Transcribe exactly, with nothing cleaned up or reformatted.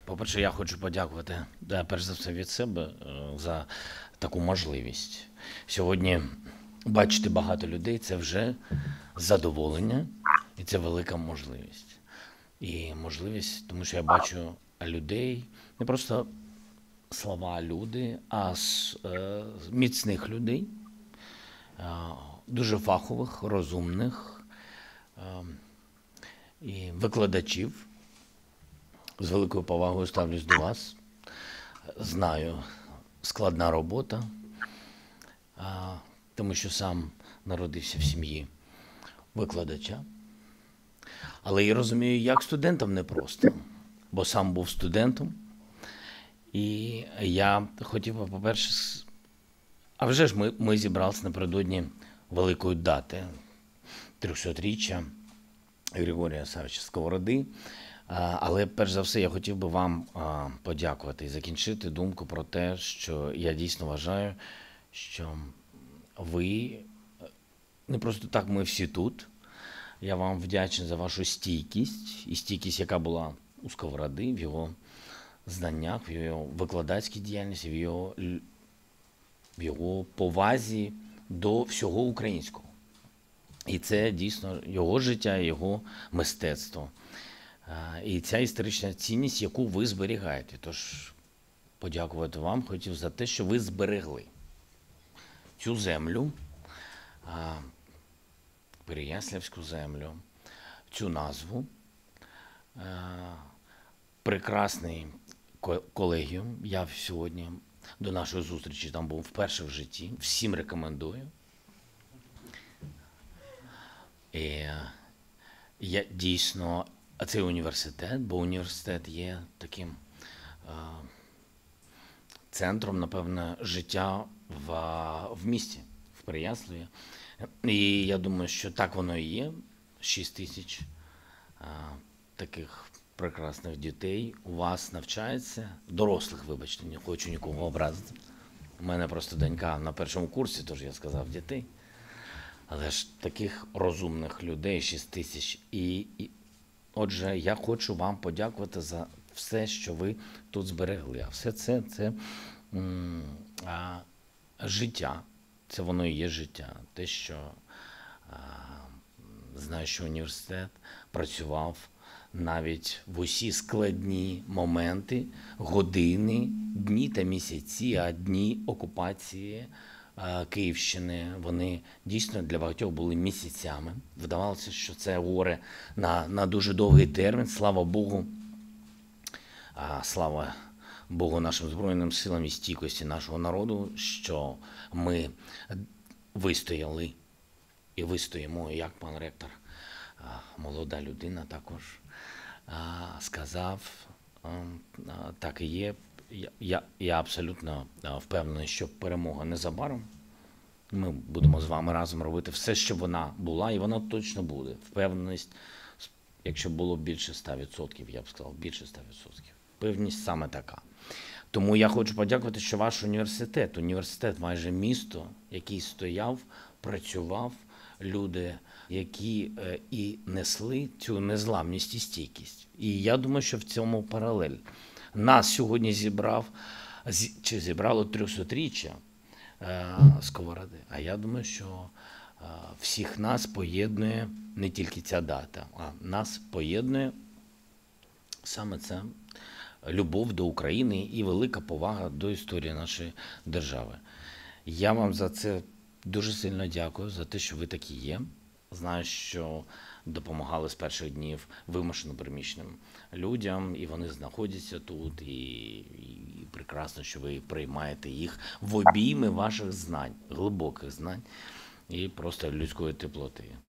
По-перше, я хочу подякувати, да, перш за все від себе е, за таку можливість. Сьогодні бачити багато людей це вже задоволення, і це велика можливість. І можливість, тому що я бачу людей, не просто слова люди, а с- е, міцних людей, е, дуже фахових, розумних е, і викладачів. З великою повагою ставлюсь до вас. Знаю, складна робота, а, тому що сам народився в сім'ї викладача. Але я розумію, як студентам непросто, бо сам був студентом. І я хотів би, по-перше, с- а вже ж ми, ми зібралися напередодні великої дати трьохсотріччя Григорія Савича Сковороди. А, Але перш за все я хотів би вам а, подякувати і закінчити думку про те, що я дійсно вважаю, що ви не просто так, ми всі тут. Я вам вдячний за вашу стійкість і стійкість, яка була у Сковороди, в його знаннях, в його викладацькій діяльності, в його, л- в його повазі до всього українського. І це дійсно його життя, його мистецтво. А, І ця історична цінність, яку ви зберігаєте. Тож подякувати вам хотів за те, що ви зберегли цю землю, а, Переяславську землю, цю назву, а, прекрасний ко- колегіум. Я сьогодні до нашої зустрічі там був вперше в житті. Всім рекомендую. І е, я дійсно, а цей університет, бо університет є таким е, центром, напевно, життя в, в місті, в Переяславі. І я думаю, що так воно і є. Шість тисяч е, таких прекрасних дітей у вас навчається, дорослих, вибачте, не хочу нікого образити. У мене просто донька на першому курсі, тож я сказав дітей. Але ж таких розумних людей шість тисяч. І, і отже, я хочу вам подякувати за все, що ви тут зберегли. А все це це м, а, життя. Це воно і є життя. Те, що а, знаю, що університет працював навіть в усі складні моменти, години, дні та місяці, а дні окупації е, Київщини, вони дійсно для багатьох були місяцями. Вдавалося, що це горе на, на дуже довгий термін. Слава Богу, а, слава Богу нашим Збройним силам і стійкості нашого народу, що ми вистояли і вистоїмо, як пан ректор, а, молода людина також а, сказав, а, а, так і є. Я, я, я абсолютно а, впевнений, що перемога незабаром. Ми будемо з вами разом робити все, щоб вона була, і вона точно буде. Впевненість, якщо було більше ста відсотків, я б сказав, більше ста відсотків. Певність саме така. Тому я хочу подякувати, що ваш університет, університет майже місто, який стояв, працював, люди, які е, і несли цю незламність і стійкість. І я думаю, що в цьому паралель. Нас сьогодні зібрав, зі- чи зібрало трьохсотріччя е, Сковороди. А я думаю, що е, всіх нас поєднує не тільки ця дата, а нас поєднує саме це любов до України і велика повага до історії нашої держави. Я вам за це дуже сильно дякую, за те, що ви такі є. Знаю, що допомагали з перших днів вимушено переміщеним людям, і вони знаходяться тут, і, і прекрасно, що ви приймаєте їх в обійми ваших знань, глибоких знань і просто людської теплоти.